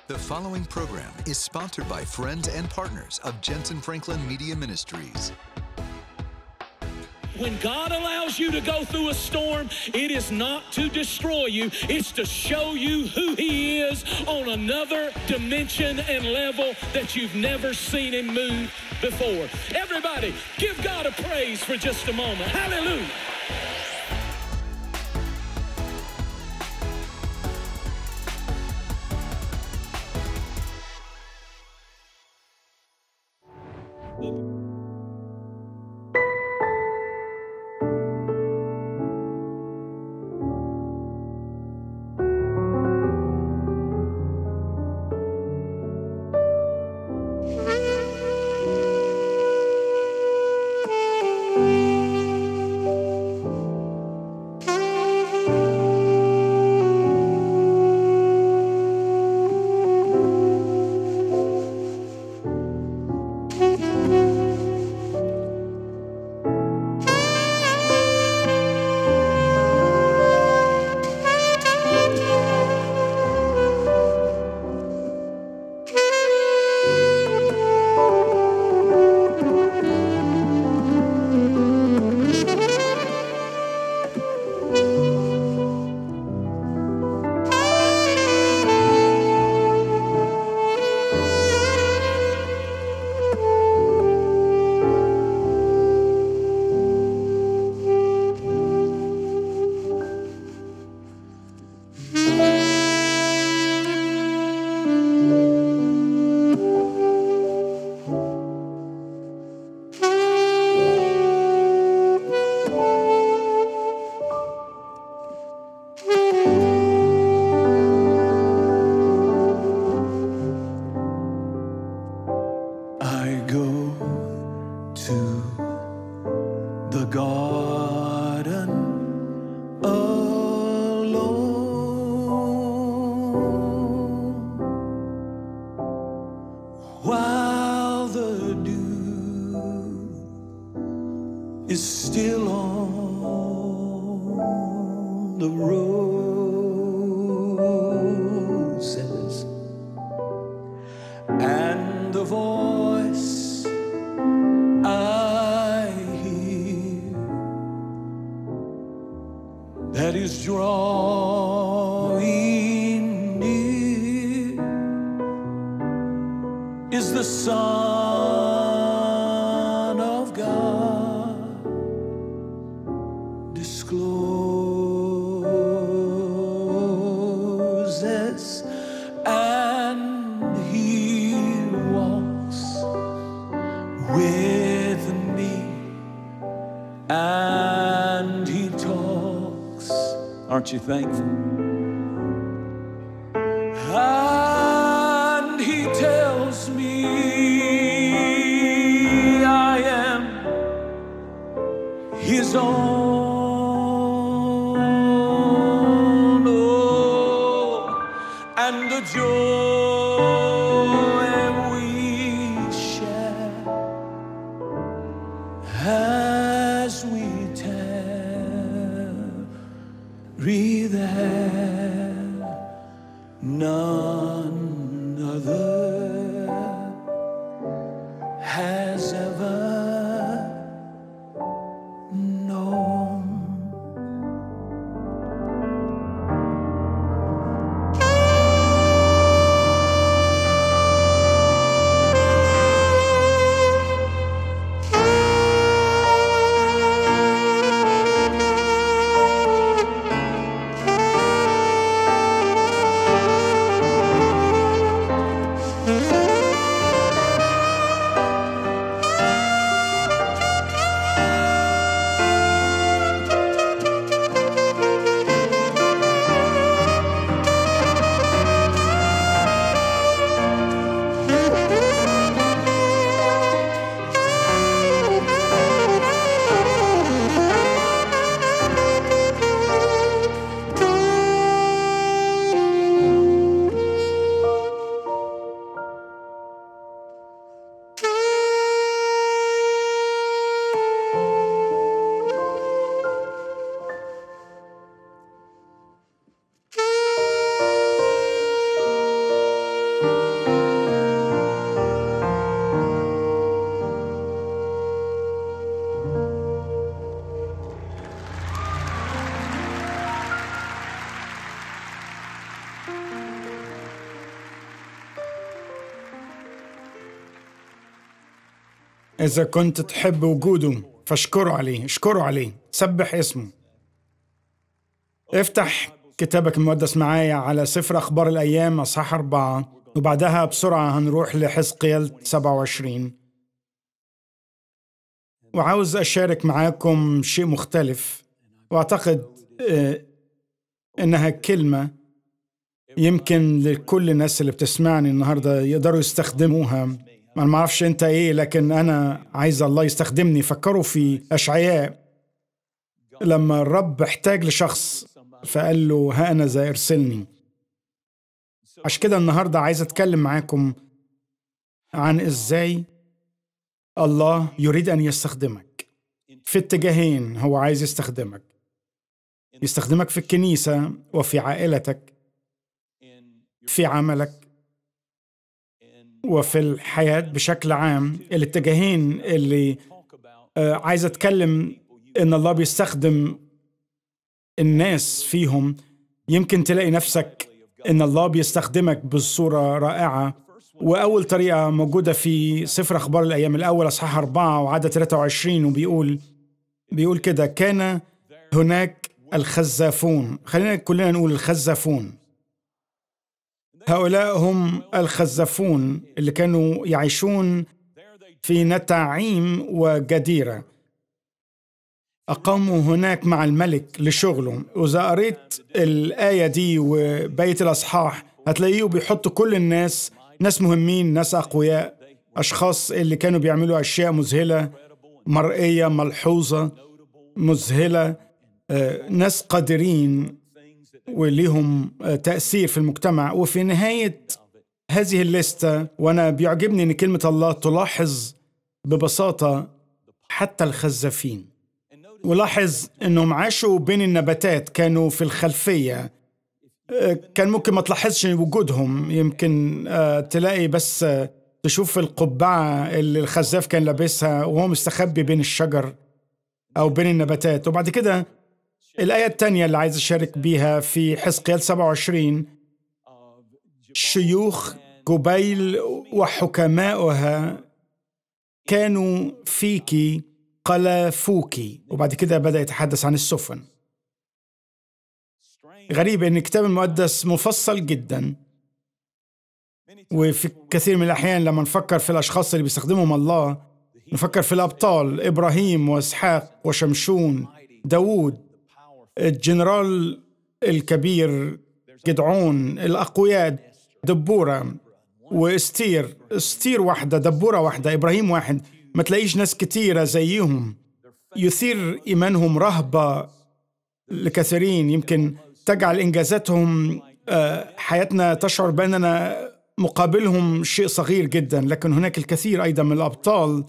The following program is sponsored by friends and partners of Jensen Franklin Media Ministries. When God allows you to go through a storm, it is not to destroy you. It's to show you who He is on another dimension and level that you've never seen Him move before. Everybody, give God a praise for just a moment. Hallelujah. Aren't you thankful? And He tells me I am His own. Oh, and the joy we share as we there, none other has ever known. إذا كنت تحب وجوده فاشكره عليه، اشكره عليه، سبح اسمه. افتح كتابك المقدس معايا على سفر أخبار الأيام أصحاح 4، وبعدها بسرعة هنروح لحزقيال 27. وعاوز أشارك معاكم شيء مختلف، وأعتقد إنها كلمة يمكن لكل الناس اللي بتسمعني النهاردة يقدروا يستخدموها. ما معرفش أنت إيه، لكن أنا عايز الله يستخدمني. فكروا في أشعياء لما الرب احتاج لشخص فقال له ها أنا ذا ارسلني. عشان كده النهاردة عايز أتكلم معاكم عن إزاي الله يريد أن يستخدمك في اتجاهين. هو عايز يستخدمك في الكنيسة وفي عائلتك، في عملك وفي الحياة بشكل عام. الاتجاهين اللي عايز أتكلم إن الله بيستخدم الناس فيهم. يمكن تلاقي نفسك إن الله بيستخدمك بصورة رائعة. وأول طريقة موجودة في سفر أخبار الأيام الأول أصحاح 4 وعدد 23، وبيقول كده: كان هناك الخزافون. خلينا كلنا نقول الخزافون. هؤلاء هم الخزافون اللي كانوا يعيشون في نتعيم وجديرة. أقاموا هناك مع الملك لشغله. وإذا قريت الآية دي وبقية الأصحاح هتلاقيه بيحطوا كل الناس، ناس مهمين، ناس أقوياء، أشخاص اللي كانوا بيعملوا أشياء مذهلة، مرئية، ملحوظة، مذهلة، ناس قادرين وليهم تأثير في المجتمع. وفي نهاية هذه الليستة، وأنا بيعجبني أن كلمة الله تلاحظ ببساطة حتى الخزافين. ولاحظ أنهم عاشوا بين النباتات، كانوا في الخلفية. كان ممكن ما تلاحظش وجودهم، يمكن تلاقي بس تشوف القبعة اللي الخزاف كان لابسها وهو مستخبي بين الشجر أو بين النباتات. وبعد كده الآية الثانية اللي عايز أشارك بيها في حزقيال 27: شيوخ جبيل وحكماؤها كانوا فيك قلافوك. وبعد كده بدأ يتحدث عن السفن. غريب أن الكتاب المقدس مفصل جدا، وفي كثير من الأحيان لما نفكر في الأشخاص اللي بيستخدمهم الله نفكر في الأبطال: إبراهيم وإسحاق وشمشون، داود، الجنرال الكبير جدعون، الأقوياء، دبورة وإستير. استير واحدة، دبورة واحدة، إبراهيم واحد. ما تلاقيش ناس كتيرة زيهم. يثير إيمانهم رهبة لكثيرين، يمكن تجعل إنجازاتهم حياتنا تشعر بأننا مقابلهم شيء صغير جدا. لكن هناك الكثير أيضا من الأبطال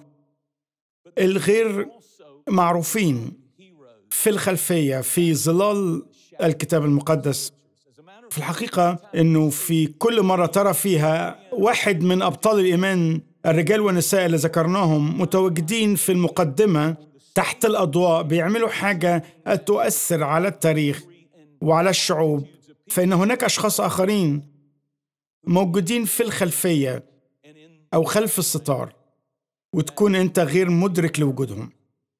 الغير معروفين في الخلفية، في ظلال الكتاب المقدس. في الحقيقة أنه في كل مرة ترى فيها واحد من أبطال الإيمان، الرجال والنساء اللي ذكرناهم، متواجدين في المقدمة تحت الأضواء، بيعملوا حاجة تؤثر على التاريخ وعلى الشعوب. فإن هناك أشخاص آخرين موجودين في الخلفية أو خلف الستار، وتكون أنت غير مدرك لوجودهم.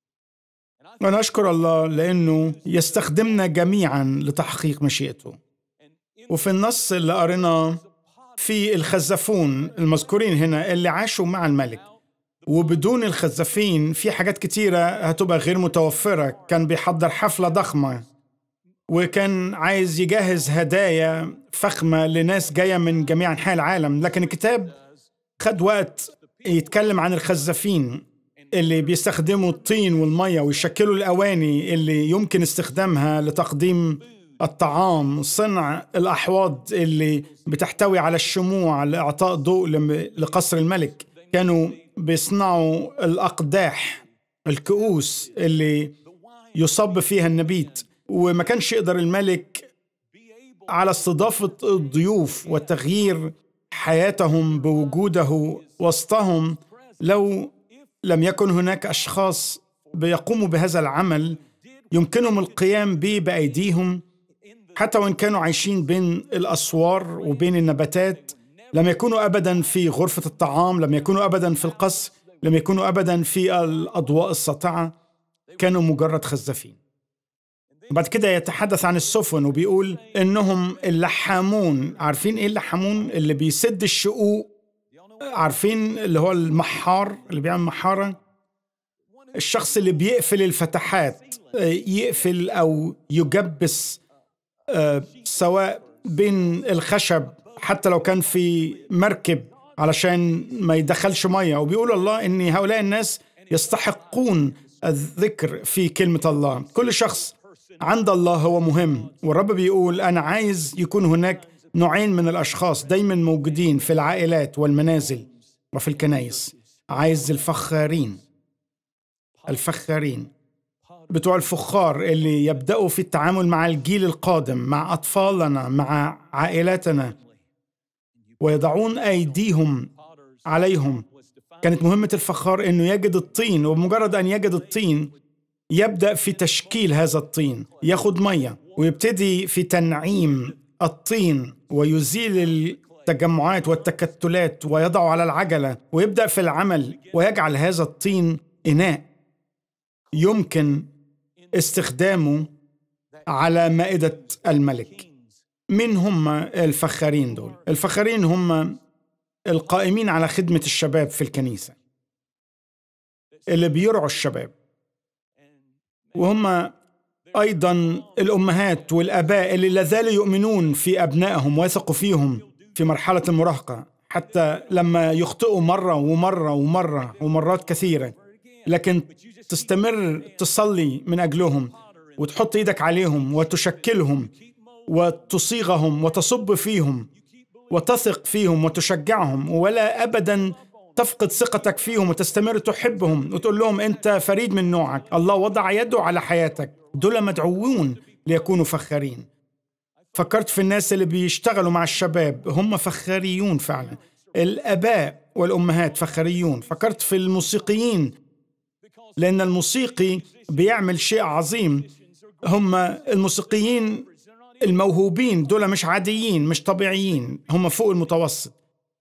وأنا أشكر الله لأنه يستخدمنا جميعا لتحقيق مشيئته. وفي النص اللي قريناه في الخزافون المذكورين هنا اللي عاشوا مع الملك، وبدون الخزافين في حاجات كتيرة هتبقى غير متوفرة. كان بيحضر حفلة ضخمة، وكان عايز يجهز هدايا فخمة لناس جاية من جميع أنحاء العالم. لكن الكتاب خد وقت يتكلم عن الخزافين اللي بيستخدموا الطين والمية ويشكلوا الأواني اللي يمكن استخدامها لتقديم الطعام، صنع الأحواض اللي بتحتوي على الشموع لإعطاء ضوء لقصر الملك. كانوا بيصنعوا الأقداح، الكؤوس اللي يصب فيها النبيت. وما كانش يقدر الملك على استضافة الضيوف وتغيير حياتهم بوجوده وسطهم لو لم يكن هناك أشخاص بيقوموا بهذا العمل يمكنهم القيام به بأيديهم. حتى وإن كانوا عايشين بين الأسوار وبين النباتات، لم يكونوا أبدا في غرفة الطعام، لم يكونوا أبدا في القصر، لم يكونوا أبدا في الأضواء الساطعة، كانوا مجرد خزافين. وبعد كده يتحدث عن السفن وبيقول إنهم اللحامون. عارفين إيه اللحامون؟ اللي بيسد الشقوق. عارفين اللي هو المحار اللي بيعمل محارة؟ الشخص اللي بيقفل الفتحات، يقفل أو يجبس سواء بين الخشب حتى لو كان في مركب علشان ما يدخلش مية. وبيقول الله إن هؤلاء الناس يستحقون الذكر في كلمة الله. كل شخص عند الله هو مهم، والرب بيقول أنا عايز يكون هناك نوعين من الأشخاص دايما موجودين في العائلات والمنازل وفي الكنائس. عايز الفخارين بتوع الفخار اللي يبدأوا في التعامل مع الجيل القادم، مع أطفالنا، مع عائلاتنا، ويضعون أيديهم عليهم. كانت مهمة الفخار أنه يجد الطين، وبمجرد أن يجد الطين يبدأ في تشكيل هذا الطين، ياخد مية ويبتدي في تنعيم الطين ويزيل التجمعات والتكتلات ويضعه على العجلة ويبدأ في العمل ويجعل هذا الطين إناء يمكن استخدامه على مائدة الملك. من هم الفخارين دول؟ الفخارين هم القائمين على خدمة الشباب في الكنيسة، اللي بيرعوا الشباب، وهم أيضا الأمهات والآباء اللي لازالوا يؤمنون في أبنائهم ويثقوا فيهم في مرحلة المراهقة، حتى لما يخطئوا مرة ومرات كثيرة، لكن تستمر تصلي من أجلهم وتحط إيدك عليهم وتشكلهم وتصيغهم وتصب فيهم وتثق فيهم وتشجعهم، ولا أبدا تفقد ثقتك فيهم، وتستمر تحبهم وتقول لهم أنت فريد من نوعك، الله وضع يده على حياتك. دول مدعوون ليكونوا فخارين. فكرت في الناس اللي بيشتغلوا مع الشباب، هم فخاريون فعلا. الآباء والأمهات فخاريون. فكرت في الموسيقيين، لأن الموسيقي بيعمل شيء عظيم. هم الموسيقيين الموهوبين دول مش عاديين، مش طبيعيين، هم فوق المتوسط.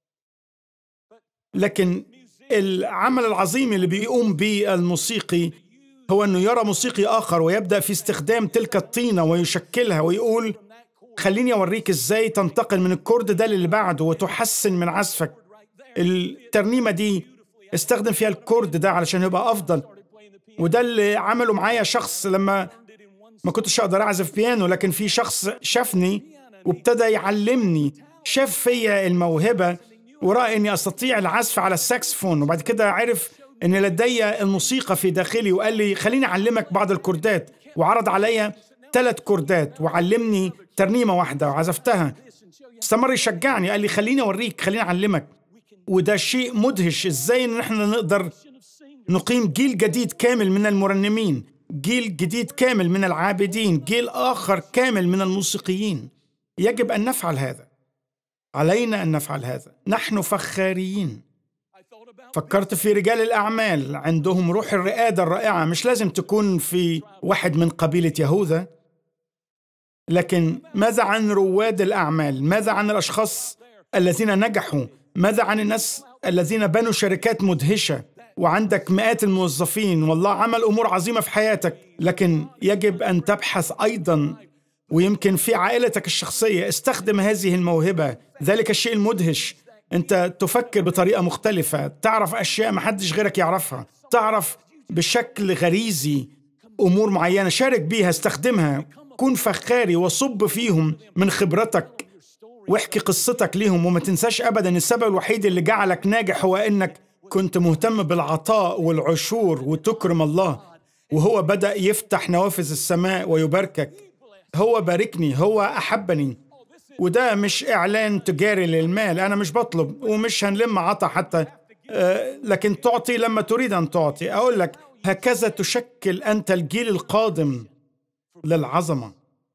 لكن العمل العظيم اللي بيقوم به الموسيقي هو أنه يرى موسيقي آخر ويبدأ في استخدام تلك الطينة ويشكلها ويقول خليني أوريك إزاي تنتقل من الكورد ده اللي بعده وتحسن من عزفك. الترنيمة دي استخدم فيها الكورد ده علشان يبقى أفضل. وده اللي عمله معايا شخص لما ما كنتش أقدر أعزف بيانو، لكن في شخص شافني وابتدى يعلمني، شاف فيا الموهبة ورأى أني أستطيع العزف على الساكسفون، وبعد كده عرف أن لدي الموسيقى في داخلي وقال لي خليني أعلمك بعض الكوردات، وعرض علي 3 كوردات وعلمني ترنيمة واحدة وعزفتها. استمر يشجعني، قال لي خليني أوريك، خليني أعلمك. وده شيء مدهش إزاي إن إحنا نقدر نقيم جيل جديد كامل من المرنمين، جيل جديد كامل من العابدين، جيل آخر كامل من الموسيقيين. يجب أن نفعل هذا، علينا أن نفعل هذا. نحن فخاريين. فكرت في رجال الأعمال عندهم روح الرئادة الرائعة. مش لازم تكون في واحد من قبيلة يهوذا، لكن ماذا عن رواد الأعمال؟ ماذا عن الأشخاص الذين نجحوا؟ ماذا عن الناس الذين بنوا شركات مدهشة وعندك مئات الموظفين والله عمل أمور عظيمة في حياتك؟ لكن يجب أن تبحث أيضا، ويمكن في عائلتك الشخصية استخدم هذه الموهبة، ذلك الشيء المدهش. أنت تفكر بطريقة مختلفة، تعرف أشياء محدش غيرك يعرفها، تعرف بشكل غريزي أمور معينة، شارك بيها، استخدمها. كن فخاري وصب فيهم من خبرتك واحكي قصتك ليهم. وما تنساش أبدا السبب الوحيد اللي جعلك ناجح هو أنك كنت مهتم بالعطاء والعشور وتكرم الله، وهو بدأ يفتح نوافذ السماء ويباركك. هو باركني، هو أحبني. وده مش إعلان تجاري للمال، أنا مش بطلب ومش هنلم عطا حتى، لكن تعطي لما تريد أن تعطي. أقول لك هكذا تشكل أنت الجيل القادم للعظمة.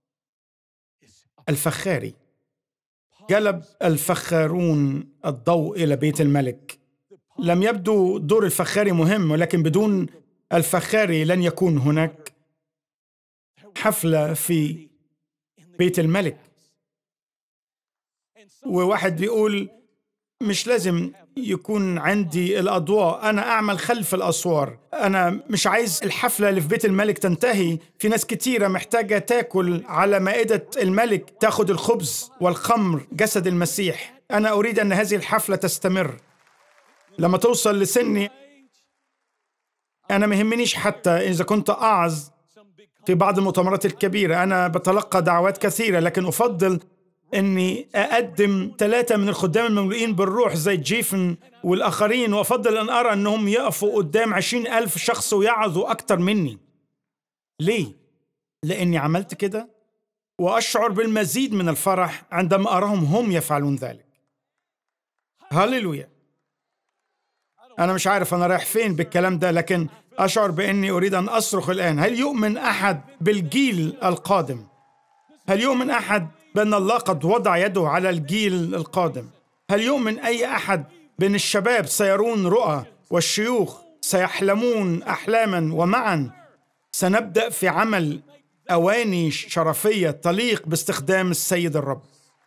الفخاري. جلب الفخارون الضوء إلى بيت الملك. لم يبدو دور الفخاري مهم، ولكن بدون الفخاري لن يكون هناك حفلة في بيت الملك. وواحد بيقول مش لازم يكون عندي الأضواء، أنا أعمل خلف الأسوار. أنا مش عايز الحفلة اللي في بيت الملك تنتهي، في ناس كتيرة محتاجة تاكل على مائدة الملك، تاخد الخبز والخمر جسد المسيح. أنا أريد أن هذه الحفلة تستمر. لما توصل لسني أنا مهمنيش حتى إذا كنت أعظ في بعض المؤتمرات الكبيرة، أنا بتلقى دعوات كثيرة، لكن أفضل أني أقدم 3 من الخدام المملوئين بالروح زي جيفن والآخرين، وأفضل أن أرى أنهم يقفوا قدام 20,000 شخص ويعظوا أكتر مني. ليه؟ لأني عملت كده، وأشعر بالمزيد من الفرح عندما أراهم هم يفعلون ذلك. هاليلويا. أنا مش عارف أنا رايح فين بالكلام ده، لكن أشعر بأني أريد أن أصرخ الآن. هل يؤمن أحد بالجيل القادم؟ هل يؤمن أحد بأن الله قد وضع يده على الجيل القادم؟ هل يؤمن أي أحد بأن الشباب سيرون رؤى والشيوخ سيحلمون أحلاما، ومعا سنبدأ في عمل أواني شرفية تليق باستخدام السيد الرب؟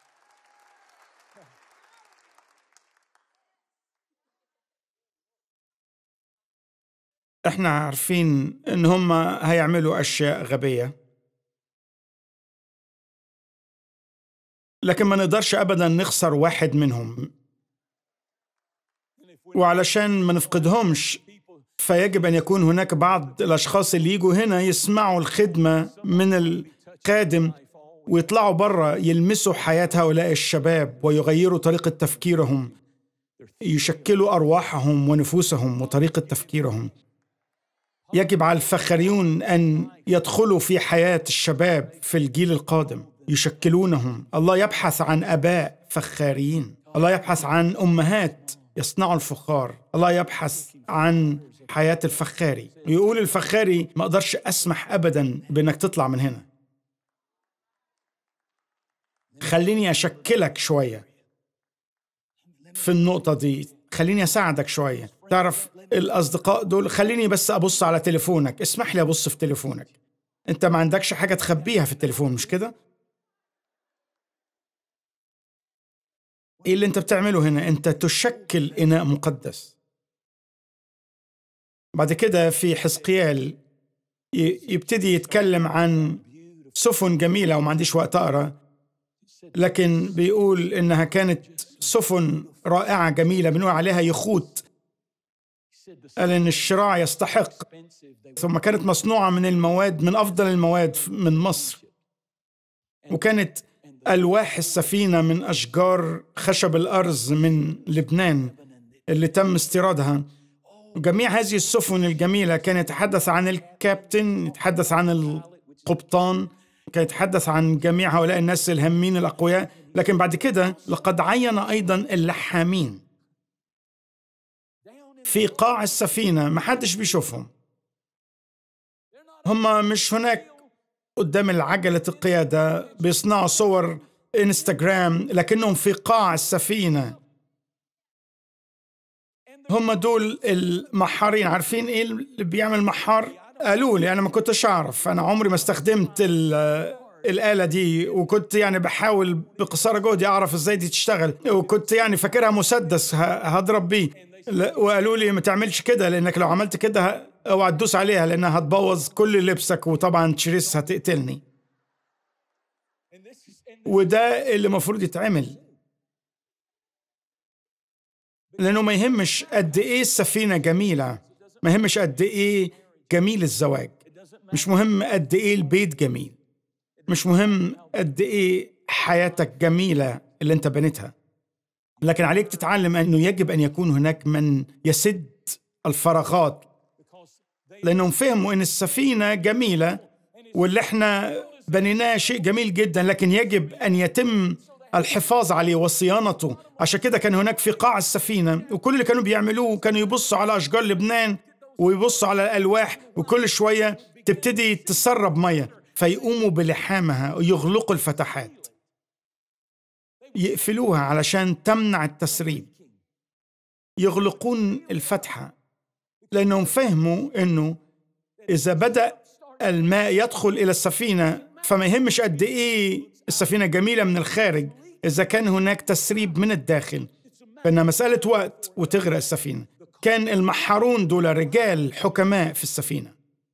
احنا عارفين ان هم هيعملوا اشياء غبية، لكن ما نقدرش ابدا نخسر واحد منهم، وعلشان ما نفقدهمش فيجب ان يكون هناك بعض الاشخاص اللي يجوا هنا يسمعوا الخدمة من القادم ويطلعوا برا يلمسوا حياة هؤلاء الشباب ويغيروا طريقة تفكيرهم، يشكلوا ارواحهم ونفوسهم وطريقة تفكيرهم. يجب على الفخاريون أن يدخلوا في حياة الشباب في الجيل القادم، يشكلونهم. الله يبحث عن آباء فخاريين، الله يبحث عن أمهات يصنعوا الفخار، الله يبحث عن حياة الفخاري. يقول الفخاري ما أقدرش أسمح أبدا بأنك تطلع من هنا، خليني أشكلك شوية في النقطة دي، خليني أساعدك شوية. تعرف الأصدقاء دول، خليني بس أبص على تليفونك، اسمح لي أبص في تليفونك. أنت ما عندكش حاجة تخبيها في التليفون، مش كده؟ إيه اللي أنت بتعمله هنا؟ أنت تشكل إناء مقدس. بعد كده في حزقيال يبتدي يتكلم عن سفن جميلة، وما عنديش وقت أقرأ، لكن بيقول إنها كانت سفن رائعة جميلة، بنقول عليها يخوت. قال إن الشراع يستحق، ثم كانت مصنوعة من المواد، من أفضل المواد من مصر، وكانت ألواح السفينة من أشجار خشب الأرز من لبنان اللي تم استيرادها. وجميع هذه السفن الجميلة كان يتحدث عن الكابتن، يتحدث عن القبطان، كان يتحدث عن جميع هؤلاء الناس الهامين الأقوياء. لكن بعد كده لقد عين أيضا اللحامين في قاع السفينة، ما حدش بيشوفهم، هم مش هناك قدام العجلة القيادة بيصنعوا صور إنستغرام، لكنهم في قاع السفينة. هم دول المحارين. عارفين إيه اللي بيعمل محار؟ قالوا لي، أنا ما كنتش أعرف، أنا عمري ما استخدمت الآلة دي، وكنت يعني بحاول بقصارى جهدي أعرف إزاي دي تشتغل، وكنت يعني فاكرها مسدس هضرب بيه. وقالوا لي ما تعملش كده، لأنك لو عملت كده اوعى تدوس عليها لأنها هتبوظ كل لبسك، وطبعا تشريس هتقتلني. وده اللي مفروض يتعمل، لأنه ما يهمش قد إيه السفينة جميلة، ما يهمش قد إيه جميل الزواج، مش مهم قد إيه البيت جميل، مش مهم قد إيه حياتك جميلة اللي أنت بنيتها، لكن عليك تتعلم أنه يجب أن يكون هناك من يسد الفراغات، لأنهم فهموا أن السفينة جميلة واللي احنا بنيناه شيء جميل جدا، لكن يجب أن يتم الحفاظ عليه وصيانته. عشان كده كان هناك في قاع السفينة، وكل اللي كانوا بيعملوه كانوا يبصوا على أشجار لبنان ويبصوا على الألواح، وكل شوية تبتدي تسرب مية فيقوموا بلحامها ويغلقوا الفتحات، يقفلوها علشان تمنع التسريب، يغلقون الفتحة، لأنهم فهموا أنه إذا بدأ الماء يدخل إلى السفينة فما يهمش قد إيه السفينة جميلة من الخارج، إذا كان هناك تسريب من الداخل فإنها مسألة وقت وتغرق السفينة. كان المحارون دول رجال حكماء في السفينة،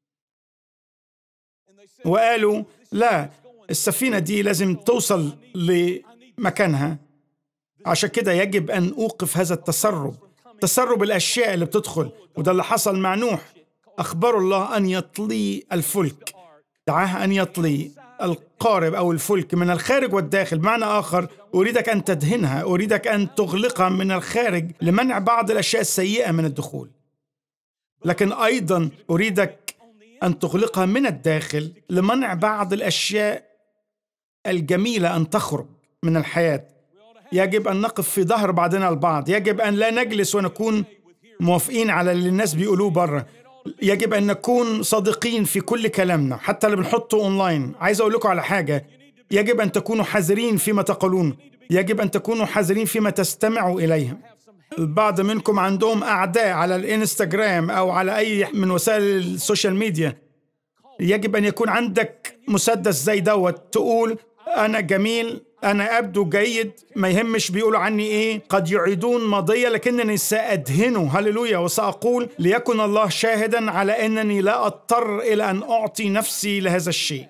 وقالوا لا، السفينة دي لازم توصل لمكانها، عشان كده يجب أن أوقف هذا تسرب الأشياء اللي بتدخل. وده اللي حصل مع نوح. أخبر الله أن يطلي الفلك، دعاه أن يطلي القارب أو الفلك من الخارج والداخل. بمعنى آخر، أريدك أن تدهنها، أريدك أن تغلقها من الخارج لمنع بعض الأشياء السيئة من الدخول، لكن أيضا أريدك أن تغلقها من الداخل لمنع بعض الأشياء الجميلة أن تخرج من الحياة. يجب أن نقف في ظهر بعضنا البعض، يجب أن لا نجلس ونكون موافقين على اللي الناس بيقولوه بره، يجب أن نكون صادقين في كل كلامنا حتى اللي بنحطه أونلاين. عايز أقول لكم على حاجة، يجب أن تكونوا حذرين فيما تقولون، يجب أن تكونوا حذرين فيما تستمعوا إليهم. البعض منكم عندهم أعداء على الإنستغرام أو على أي من وسائل السوشيال ميديا. يجب أن يكون عندك مسدس زي دوت، تقول أنا جميل، أنا أبدو جيد، ما يهمش بيقولوا عني إيه، قد يعيدون ماضية لكنني سأدهنه، هللويا، وسأقول ليكن الله شاهدا على أنني لا أضطر إلى أن أعطي نفسي لهذا الشيء.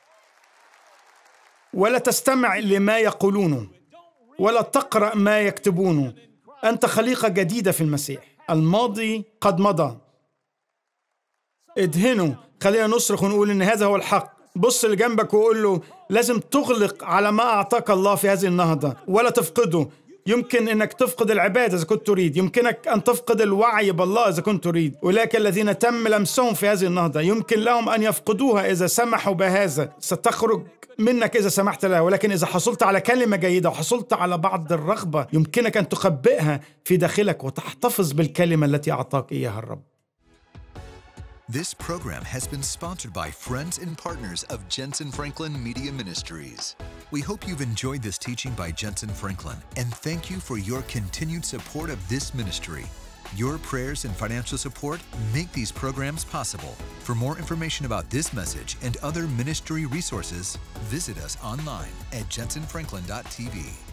ولا تستمع لما يقولونه ولا تقرأ ما يكتبونه. أنت خليقة جديدة في المسيح، الماضي قد مضى. ادهنه. خلينا نصرخ ونقول إن هذا هو الحق. بص لجنبك وقول له لازم تغلق على ما أعطاك الله في هذه النهضة ولا تفقده. يمكن أنك تفقد العبادة إذا كنت تريد، يمكنك أن تفقد الوعي بالله إذا كنت تريد، ولكن الذين تم لمسهم في هذه النهضة يمكن لهم أن يفقدوها إذا سمحوا بهذا. ستخرج منك إذا سمحت لها، ولكن إذا حصلت على كلمة جيدة وحصلت على بعض الرغبة يمكنك أن تخبئها في داخلك وتحتفظ بالكلمة التي أعطاك إياها الرب. This program has been sponsored by friends and partners of Jensen Franklin Media Ministries. We hope you've enjoyed this teaching by Jensen Franklin and thank you for your continued support of this ministry. Your prayers and financial support make these programs possible. For more information about this message and other ministry resources, visit us online at jensenfranklin.tv.